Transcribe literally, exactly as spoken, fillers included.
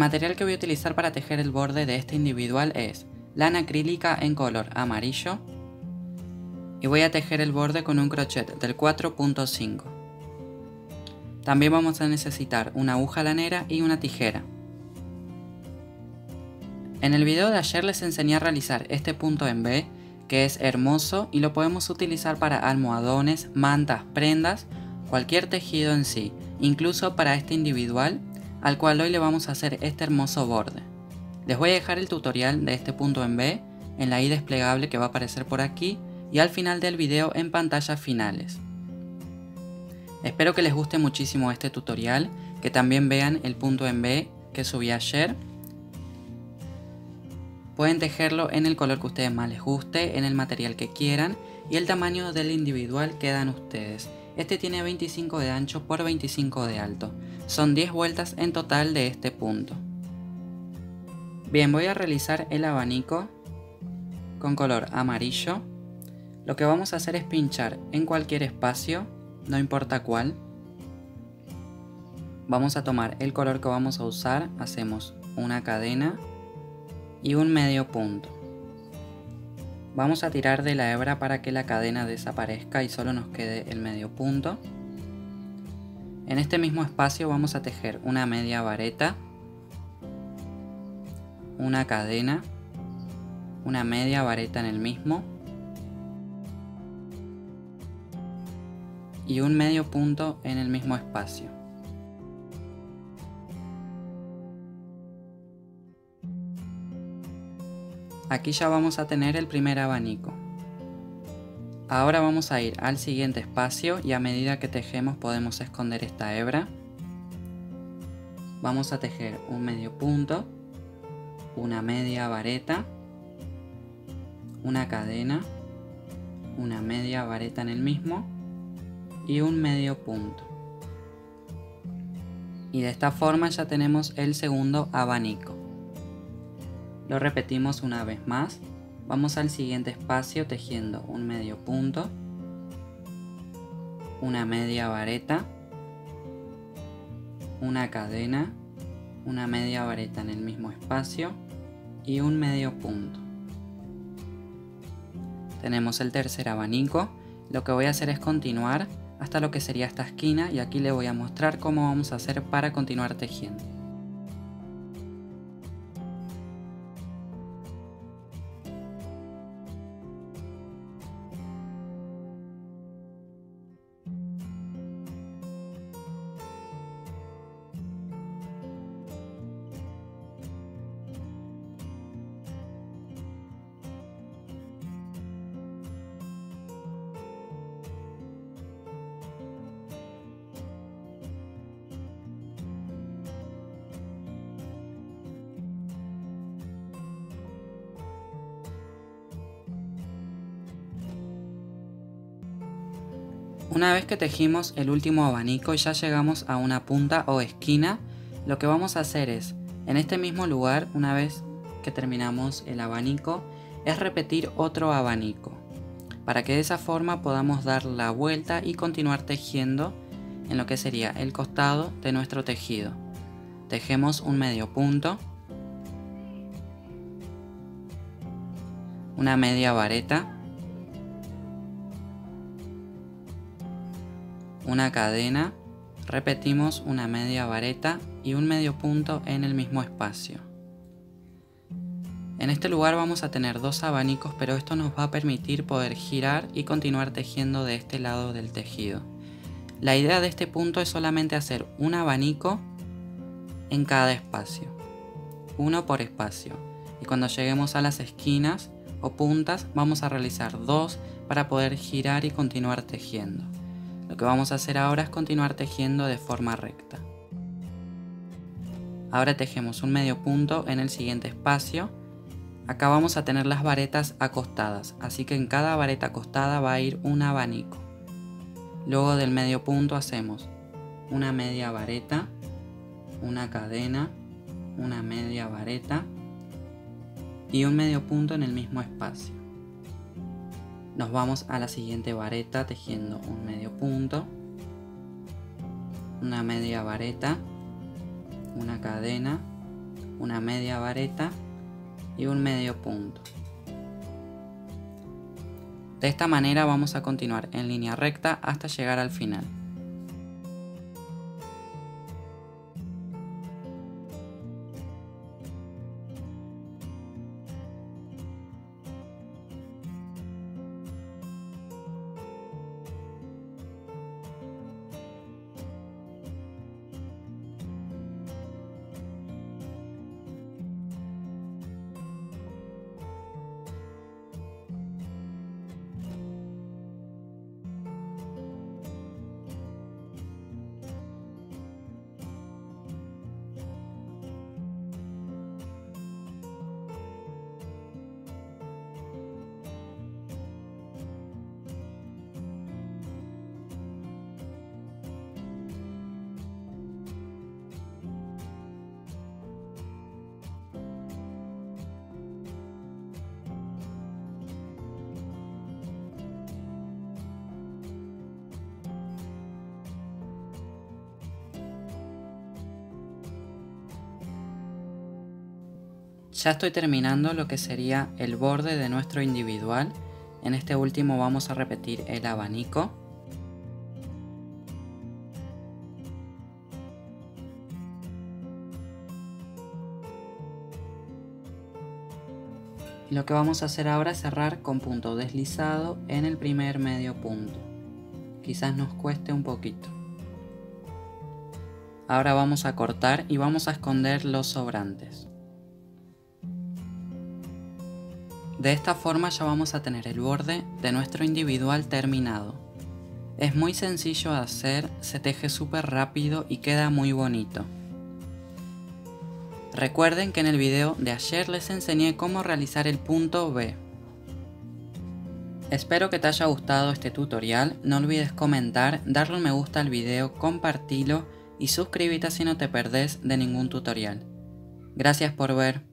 material que voy a utilizar para tejer el borde de este individual es lana acrílica en color amarillo y voy a tejer el borde con un crochet del cuatro punto cinco. También vamos a necesitar una aguja lanera y una tijera. En el video de ayer les enseñé a realizar este punto en V, que es hermoso y lo podemos utilizar para almohadones, mantas, prendas, cualquier tejido en sí, incluso para este individual, al cual hoy le vamos a hacer este hermoso borde. Les voy a dejar el tutorial de este punto en V en la i desplegable que va a aparecer por aquí y al final del video en pantallas finales. Espero que les guste muchísimo este tutorial, que también vean el punto en V que subí ayer. Pueden tejerlo en el color que a ustedes más les guste, en el material que quieran y el tamaño del individual quedan ustedes. Este tiene veinticinco de ancho por veinticinco de alto. Son diez vueltas en total de este punto. Bien, voy a realizar el abanico con color amarillo. Lo que vamos a hacer es pinchar en cualquier espacio, no importa cuál. Vamos a tomar el color que vamos a usar, hacemos una cadena y un medio punto. Vamos a tirar de la hebra para que la cadena desaparezca y solo nos quede el medio punto. En este mismo espacio vamos a tejer una media vareta, una cadena, una media vareta en el mismo y un medio punto en el mismo espacio. Aquí ya vamos a tener el primer abanico. Ahora vamos a ir al siguiente espacio y a medida que tejemos podemos esconder esta hebra. Vamos a tejer un medio punto, una media vareta, una cadena, una media vareta en el mismo y un medio punto. Y de esta forma ya tenemos el segundo abanico. Lo repetimos una vez más. Vamos al siguiente espacio tejiendo un medio punto, una media vareta, una cadena, una media vareta en el mismo espacio y un medio punto. Tenemos el tercer abanico. Lo que voy a hacer es continuar hasta lo que sería esta esquina y aquí le voy a mostrar cómo vamos a hacer para continuar tejiendo. Una vez que tejimos el último abanico y ya llegamos a una punta o esquina, lo que vamos a hacer es, en este mismo lugar, una vez que terminamos el abanico, es repetir otro abanico, para que de esa forma podamos dar la vuelta y continuar tejiendo en lo que sería el costado de nuestro tejido. Tejemos un medio punto, una media vareta, una cadena, repetimos una media vareta y un medio punto en el mismo espacio. En este lugar vamos a tener dos abanicos, pero esto nos va a permitir poder girar y continuar tejiendo de este lado del tejido. La idea de este punto es solamente hacer un abanico en cada espacio, uno por espacio, y cuando lleguemos a las esquinas o puntas vamos a realizar dos para poder girar y continuar tejiendo. Lo que vamos a hacer ahora es continuar tejiendo de forma recta. Ahora tejemos un medio punto en el siguiente espacio. Acá vamos a tener las varetas acostadas, así que en cada vareta acostada va a ir un abanico. Luego del medio punto hacemos una media vareta, una cadena, una media vareta y un medio punto en el mismo espacio. Nos vamos a la siguiente vareta tejiendo un medio punto, una media vareta, una cadena, una media vareta y un medio punto. De esta manera vamos a continuar en línea recta hasta llegar al final. Ya estoy terminando lo que sería el borde de nuestro individual. En este último vamos a repetir el abanico. Y lo que vamos a hacer ahora es cerrar con punto deslizado en el primer medio punto. Quizás nos cueste un poquito. Ahora vamos a cortar y vamos a esconder los sobrantes. De esta forma ya vamos a tener el borde de nuestro individual terminado. Es muy sencillo de hacer, se teje súper rápido y queda muy bonito. Recuerden que en el video de ayer les enseñé cómo realizar el punto V. Espero que te haya gustado este tutorial, no olvides comentar, darle un me gusta al video, compartilo y suscríbete si no te perdés de ningún tutorial. Gracias por ver.